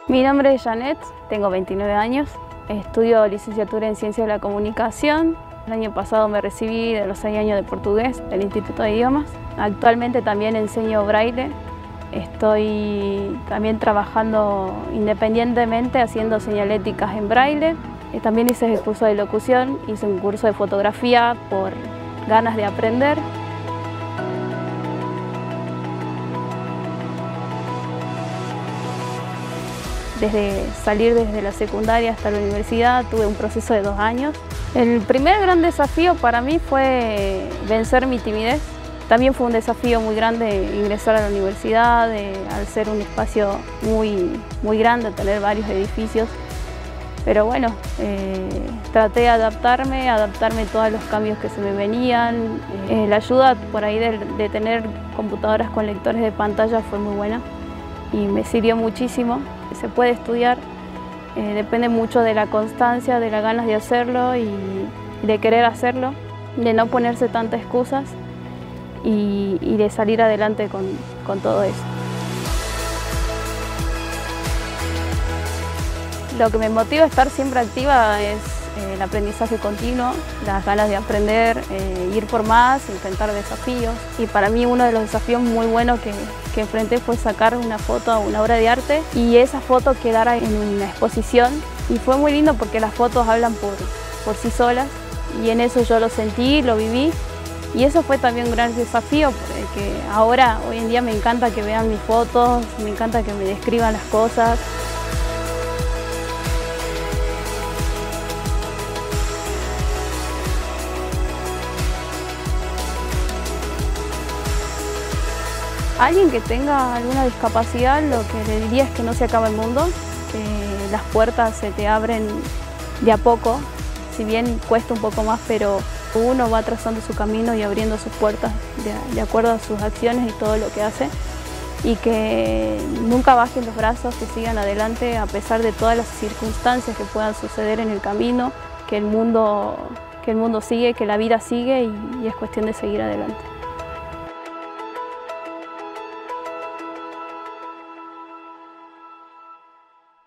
Mi nombre es Janet, tengo 29 años, estudio licenciatura en Ciencias de la Comunicación. El año pasado me recibí de los 6 años de portugués del Instituto de Idiomas. Actualmente también enseño braille. Estoy también trabajando independientemente haciendo señaléticas en braille. También hice el curso de locución, hice un curso de fotografía por ganas de aprender. Desde salir desde la secundaria hasta la universidad tuve un proceso de 2 años. El primer gran desafío para mí fue vencer mi timidez. También fue un desafío muy grande ingresar a la universidad, al ser un espacio muy grande, tener varios edificios. Pero bueno, traté de adaptarme a todos los cambios que se me venían. La ayuda por ahí de tener computadoras con lectores de pantalla fue muy buena y me sirvió muchísimo. Se puede estudiar, depende mucho de la constancia, de las ganas de hacerlo y de querer hacerlo, de no ponerse tantas excusas y de salir adelante con todo eso. Lo que me motiva a estar siempre activa es el aprendizaje continuo, las ganas de aprender, ir por más, enfrentar desafíos. Y para mí uno de los desafíos muy buenos que enfrenté fue sacar una foto a una obra de arte y esa foto quedara en una exposición. Y fue muy lindo porque las fotos hablan por sí solas y en eso yo lo sentí, lo viví. Y eso fue también un gran desafío porque hoy en día me encanta que vean mis fotos, me encanta que me describan las cosas. Alguien que tenga alguna discapacidad, lo que le diría es que no se acaba el mundo, que las puertas se te abren de a poco, si bien cuesta un poco más, pero uno va trazando su camino y abriendo sus puertas de acuerdo a sus acciones y todo lo que hace, y que nunca bajen los brazos, que sigan adelante a pesar de todas las circunstancias que puedan suceder en el camino, que el mundo sigue, que la vida sigue y es cuestión de seguir adelante.